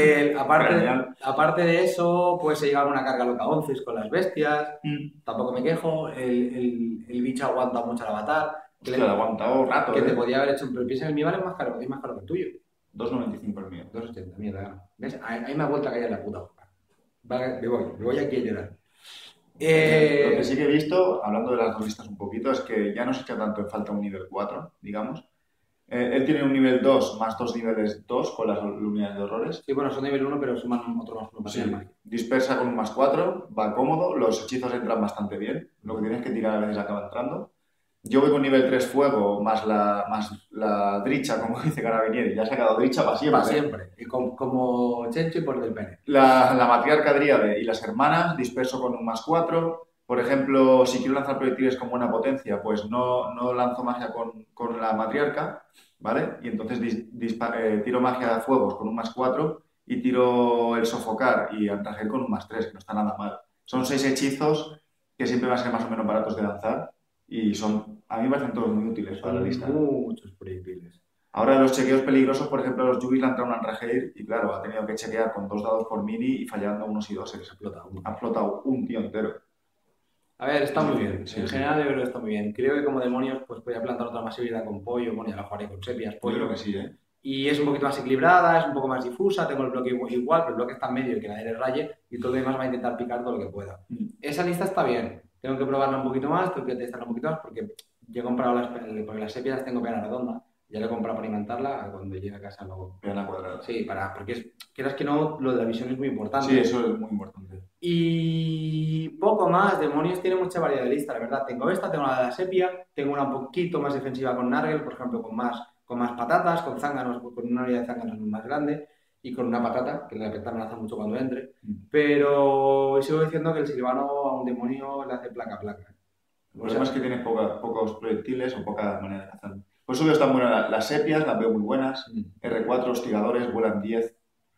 Aparte de eso, pues se llega a una carga loca 11 con las bestias. Tampoco me quejo. El bicho aguanta mucho al avatar. Que le ha aguantado rato, que te podía haber hecho, pero piensa que el mío vale más caro que el tuyo. 2,95 el mío. 2,80, mierda. ¿Ves? Ahí me ha vuelto a caer la puta boca. Vale, me voy aquí a llorar. Lo que sí que he visto, hablando de las dos listas un poquito, es que ya no se echa tanto en falta un nivel 4, digamos. Él tiene un nivel 2 más 2 niveles 2 con las unidades de horrores. Sí, bueno, son nivel 1, pero suman otro más 1 para Sí. más. Dispersa con un más 4, va cómodo, los hechizos entran bastante bien. Lo que tienes que tirar a veces acaba entrando. Yo voy con nivel 3 fuego, más la dricha, como dice Carabinieri. Ya ha sacado dricha para siempre. Para siempre. Y como Chencho y por del pene. La matriarca Dríade y las hermanas, disperso con un más 4. Por ejemplo, si quiero lanzar proyectiles con buena potencia, pues no lanzo magia con la matriarca, ¿vale? Y entonces tiro magia de fuegos con un más 4 y tiro el sofocar y antajer con un más 3, que no está nada mal. Son 6 hechizos que siempre van a ser más o menos baratos de lanzar y a mí me parecen todos muy útiles para la Son lista. muchos proyectiles. Ahora los chequeos peligrosos, por ejemplo, los Yugis le han entrado un Anrageir y claro, ha tenido que chequear con 2 dados por mini y fallando unos y doses. Ha explotado un tío entero. A ver, está muy bien. Sí, En sí. general, yo creo que está muy bien. Creo que como demonios, pues podría plantar otra masividad con pollo. Bueno, ya la jugaré con sepias, Yo pollo. creo que sí, ¿eh? Y es un poquito más equilibrada, es un poco más difusa. Tengo el bloque igual, pero el bloque está en medio y que nadie le raye. Y todo lo demás va a intentar picar todo lo que pueda. Esa lista está bien. Tengo que probarla un poquito más, tengo que testarla un poquito más porque yo he comprado porque las sepias las tengo pena redonda. Ya la he comprado para alimentarla. Cuando llegue a casa luego. Vean la cuadrada. Sí, porque quieras que no, lo de la visión es muy importante. Sí, eso es muy importante. Y poco más, demonios tiene mucha variedad de lista, la verdad. Tengo esta, tengo la de la sepia, tengo una un poquito más defensiva con Nargel, por ejemplo, con más patatas, con zánganos, con una variedad de zánganos más grande y con una patata, que la patata me la hace mucho cuando entre. Pero sigo diciendo que el silvano a un demonio le hace placa a placa. El problema es que tiene pocos proyectiles o poca manera de cazar. Por eso veo están buenas las sepias, las veo muy buenas. R4 hostigadores, vuelan 10.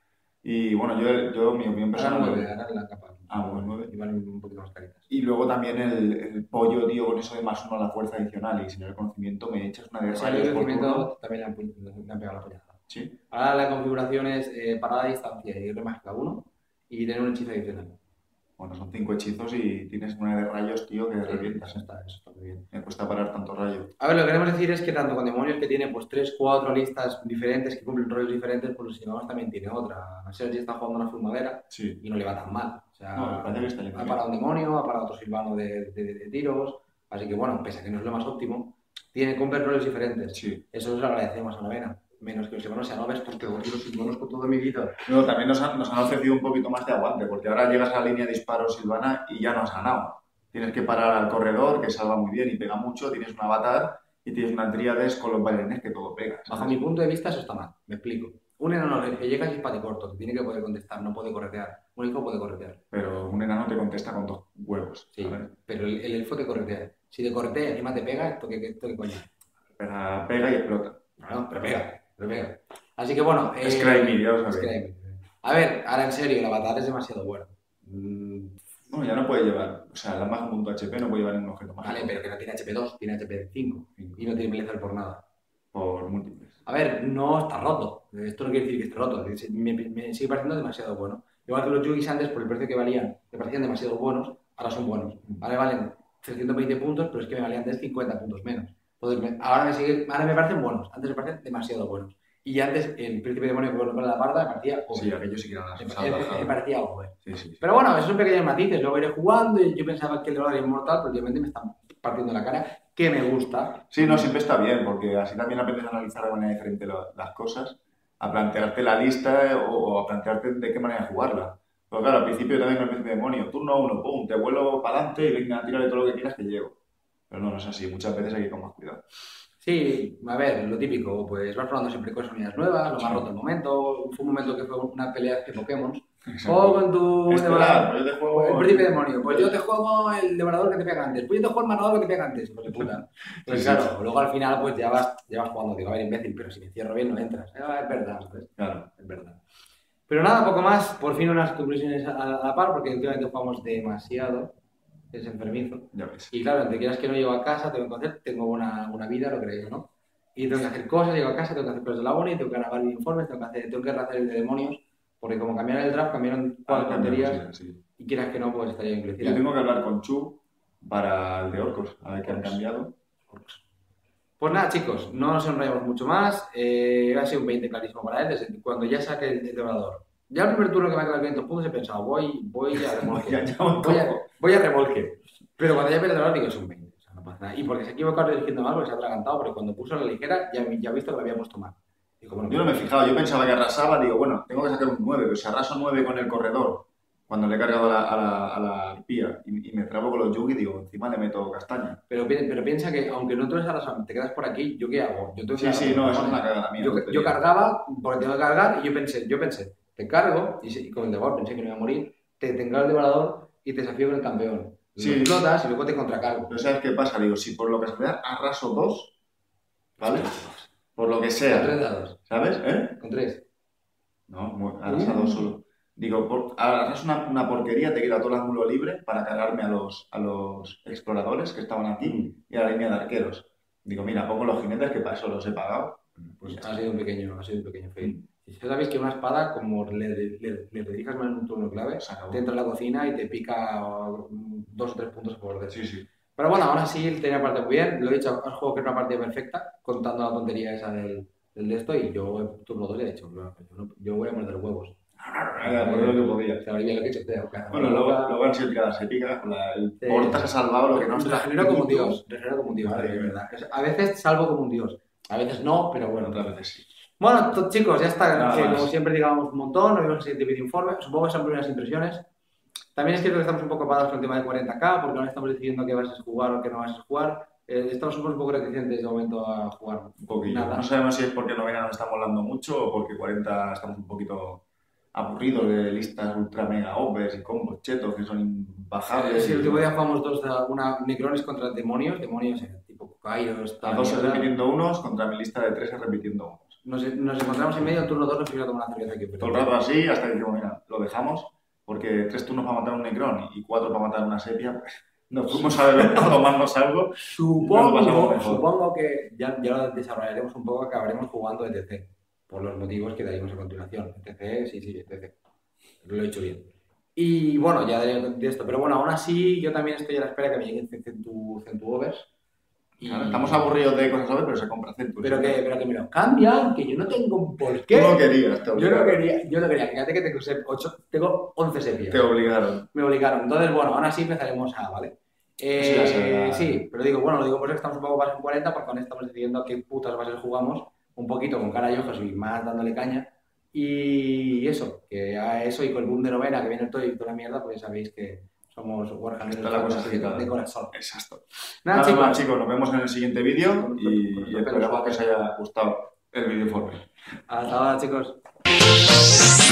Y bueno, yo mi opinión Ahora personal. 9, ahora la capa. Pues 9. Y van un poquito más caritas. Y luego también el pollo, tío, con eso de +1 a la fuerza adicional y sin el conocimiento me echas una de Si hay rayos por conocimiento, turno. también le han pegado la pollada. Sí. Ahora la configuración es parada a distancia y R más K1 y tener un hechizo adicional. Bueno, son 5 hechizos y tienes una de rayos, tío, que revientas. Eso está muy bien. Me cuesta parar tanto rayo. A ver, lo que queremos decir es que tanto con demonios que tiene pues 3, 4 listas diferentes que cumplen roles diferentes, pues los silvanos también tiene otra. Sergi está jugando una fumadera Sí. y no le va tan mal. O sea, No, me parece que está ha bien. parado un demonio, ha parado otro silvano de tiros. Así que bueno, pese a que no es lo más óptimo, cumple roles diferentes. Sí. Eso lo agradecemos a Novena. Menos que los silvanos sean overs, porque odio los silvanos con toda mi vida. Luego también nos han ofrecido un poquito más de aguante, porque ahora llegas a la línea de disparo Silvana y ya no has ganado. Tienes que parar al corredor, que salva muy bien y pega mucho, tienes un avatar y tienes una tríades con los bailarines que todo pega. Bajo mi punto de vista eso está mal, me explico. Un enano que llega y es pate corto, que tiene que poder contestar, no puede corretear. Un elfo puede corretear. Pero un enano te contesta con 2 huevos. Sí, ¿sabes? pero el elfo te corretea. Si te corretea y encima te pega, ¿esto qué coño? Pega y explota. No, pero pega. Así que bueno... Es Crimey, ya lo sabéis. Crimey. A ver, ahora en serio, el avatar es demasiado bueno. Bueno, ya no puede llevar, o sea, la más un punto HP no puede llevar ningún objeto más. Vale, pero que no tiene HP2, tiene HP5 y no tiene Blazer por nada. Por múltiples. A ver, no está roto. Esto no quiere decir que esté roto. Me sigue pareciendo demasiado bueno. Igual que los Yugis antes, por el precio que valían, me parecían demasiado buenos, ahora son buenos. Ahora valen 320 puntos, pero es que me valían antes 50 puntos menos. Entonces, ahora me parecen buenos, antes me parecen demasiado buenos. Y antes el príncipe demonio con la parda me parecía over. Sí, aquello sí que eran me parecía over. Sí. Pero bueno, esos son pequeños matices. Luego iré jugando y yo pensaba que el dólar era inmortal, pero últimamente me están partiendo la cara, que me gusta. Sí, no, siempre está bien, porque así también aprendes a analizar de manera diferente las cosas, a plantearte la lista o a plantearte de qué manera jugarla. Pero claro, al principio también con el príncipe demonio, turno 1, pum, te vuelo para adelante y venga, tírale todo lo que quieras que llego. Pero no es así, muchas veces hay que ir con más cuidado. Sí, a ver, lo típico, pues vas probando siempre cosas unidades nuevas, lo más roto el momento. Fue un momento que fue una pelea de Pokémon. O con tu devorador, yo te juego el príncipe demonio. Pues yo te juego el devorador que te pega antes. Pues yo te juego el matador que te pega antes. Pues de puta. Pues claro, luego al final pues ya vas jugando. Digo, a ver, imbécil, pero si me cierro bien no entras. Es verdad, ¿sabes? Claro. Es verdad. Pero nada, poco más. Por fin unas conclusiones a la par, porque últimamente jugamos demasiado. Es enfermizo. Ya ves. Y claro, te quieras que no llego a casa, tengo una vida, lo creéis, ¿no? Y tengo que hacer cosas, llego a casa, tengo que hacer cosas de la uni, tengo que grabar informes, tengo que hacer el de demonios, porque como cambiaron el draft, cambiaron 4 tonterías, sí. y quieras que no, pues estaría bien. Yo tengo que hablar con Chu para el de Orcos, a ver qué han cambiado. Pues nada, chicos, no nos enrollamos mucho más, ha sido un 20 clarísimo para él, desde cuando ya saque el devorador. Ya el primer turno que me ha quedado 500 puntos he pensado, voy a remolque. voy a remolque. Pero cuando ya he perdido el digo, es un 20. O sea, no pasa nada. Y porque se ha equivocado dirigiendo mal, porque se ha atragantado, porque cuando puso la ligera ya he visto que lo había puesto mal. Yo no me he fijado, yo pensaba que arrasaba, digo, bueno, tengo que sacar un 9, pero si arraso 9 con el corredor, cuando le he cargado a la arpía y me trabo con los Yugi, digo, encima le meto castaña. Pero piensa que, aunque no tú eres arrasado, te quedas por aquí, ¿yo qué hago? Yo tengo que Sí, no, eso es una cagada mía. Yo cargaba, porque tengo que cargar, y yo pensé, te cargo, y con el devorador pensé que no iba a morir, te encargo el devorador y te desafío con el campeón. Sí. Explotas y luego te contracargo. Pero ¿sabes qué pasa? Digo, si por lo que sea arraso 2, ¿vale? Por lo que sea. Con 3 dados. ¿Sabes? Con 3. No, arrasa 2 solo. Digo, ahora es una porquería, te queda todo el ángulo libre para cargarme a los exploradores que estaban aquí y a la línea de arqueros. Digo, mira, pongo los jinetes que para eso los he pagado. Pues ha sido un pequeño fail. Si sabéis que una espada, como le dedicas más en un turno clave, Se acabó. te entra en la cocina y te pica 2 o 3 puntos a favor de eso. Sí. Pero bueno, ahora sí tenía parte muy bien. Lo he dicho, es un juego que es una partida perfecta, contando la tontería esa del de esto, y yo en turno 2 le he dicho, yo voy a morder huevos. Pues lo que podía. Se habría lo que he hecho. Bueno, luego han sido tiradas épicas. El Portas ha salvado lo que no está. Regenero como un dios, Madre de mía. verdad. A veces salvo como un dios, a veces no, pero bueno. Otras veces sí. Bueno, chicos, ya está. Nada Que más. como siempre digamos un montón, nos vemos en el siguiente vídeo informe. Supongo que son primeras impresiones. También es cierto que estamos un poco parados con el tema de 40K, porque no estamos decidiendo qué vas a jugar o qué no vas a jugar. Estamos un poco reticentes de momento a jugar Un poquillo. nada. No sabemos si es porque novena nos está molando mucho o porque 40 estamos un poquito aburridos de listas ultra mega overs y combos chetos que son imbajables. Sí, el último día jugamos una Necrones contra demonios tipo Kairos. A 2 repitiendo unos contra mi lista de 3 repitiendo unos. Nos encontramos en medio, turno 2 nos fuimos a tomar una cerveza aquí. Todo el rato así hasta que digo, mira, lo dejamos porque 3 turnos para matar un Necron y 4 para matar una sepia. Pues, nos fuimos a ver a tomarnos algo. Supongo que ya lo desarrollaremos un poco, acabaremos jugando ETC, por los motivos que daremos a continuación. ETC, sí, ETC. Lo he hecho bien. Y bueno, ya de esto. Pero bueno, aún así, yo también estoy a la espera que me lleguen Centuovers. Claro, estamos aburridos de cosas overs, pero se compra Century. Pero que me lo cambian, que yo no tengo un porqué. Tú no querías, te Yo obligaron. no quería. Fíjate que tengo 11 sepias. Te obligaron. Me obligaron. Entonces, bueno, ahora sí empezaremos ¿vale? Sí, pero digo, bueno, lo digo por eso que estamos un poco más en 40, porque aún estamos decidiendo qué putas bases jugamos, un poquito con cara y ojos y más dándole caña. Y eso, que a eso y con el boom de novena que viene el todo y toda la mierda, pues ya sabéis que somos Warhammer Está la cosa agitada. de corazón. Exacto. Nada, Nada más, chicos. chicos, nos vemos en el siguiente vídeo y Con los esperamos que os haya gustado el vídeo informe. Hasta ahora, chicos.